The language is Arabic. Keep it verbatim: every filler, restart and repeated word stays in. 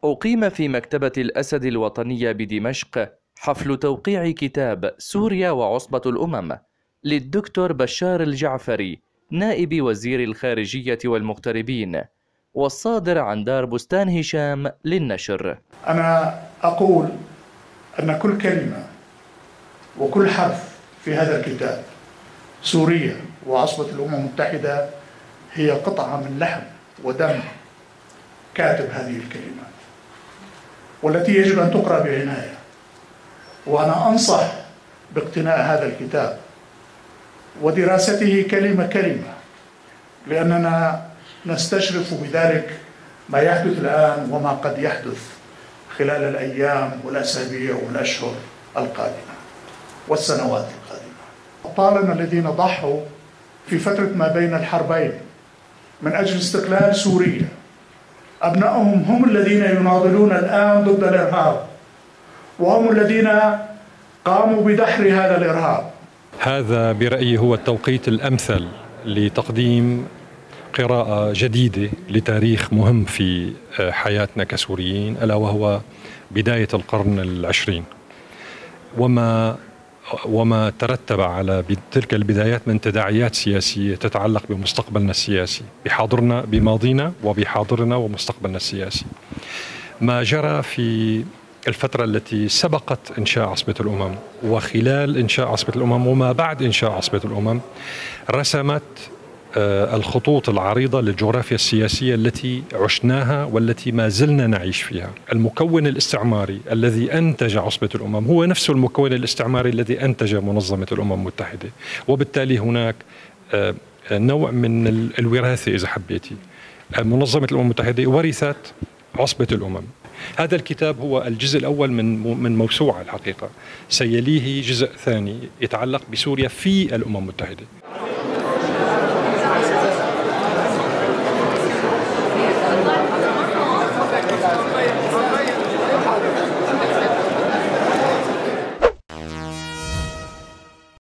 أقيم في مكتبة الأسد الوطنية بدمشق حفل توقيع كتاب سوريا وعصبة الأمم للدكتور بشار الجعفري نائب وزير الخارجية والمغتربين، والصادر عن دار بستان هشام للنشر. أنا أقول أن كل كلمة وكل حرف في هذا الكتاب سوريا وعصبة الأمم المتحدة هي قطعة من لحم ودم كاتب هذه الكلمات، والتي يجب أن تقرأ بعناية. وأنا أنصح باقتناء هذا الكتاب ودراسته كلمة كلمة، لأننا نستشرف بذلك ما يحدث الآن وما قد يحدث خلال الأيام والأسابيع والأشهر القادمة والسنوات القادمة. أبطالنا الذين ضحوا في فترة ما بين الحربين من أجل استقلال سوريا، أبنائهم هم الذين يناضلون الآن ضد الإرهاب، وهم الذين قاموا بدحر هذا الإرهاب. هذا برأيي هو التوقيت الأمثل لتقديم قراءة جديدة لتاريخ مهم في حياتنا كسوريين، ألا وهو بداية القرن العشرين وما وما ترتب على تلك البدايات من تداعيات سياسية تتعلق بمستقبلنا السياسي، بحاضرنا بماضينا وبحاضرنا ومستقبلنا السياسي. ما جرى في الفترة التي سبقت إنشاء عصبة الأمم وخلال إنشاء عصبة الأمم وما بعد إنشاء عصبة الأمم رسمت الخطوط العريضة للجغرافيا السياسية التي عشناها والتي ما زلنا نعيش فيها. المكون الاستعماري الذي أنتج عصبة الأمم هو نفسه المكون الاستعماري الذي أنتج منظمة الأمم المتحدة، وبالتالي هناك نوع من الوراثة إذا حبيتي. منظمة الأمم المتحدة ورثت عصبة الأمم. هذا الكتاب هو الجزء الأول من من موسوعة الحقيقة، سيليه جزء ثاني يتعلق بسوريا في الأمم المتحدة.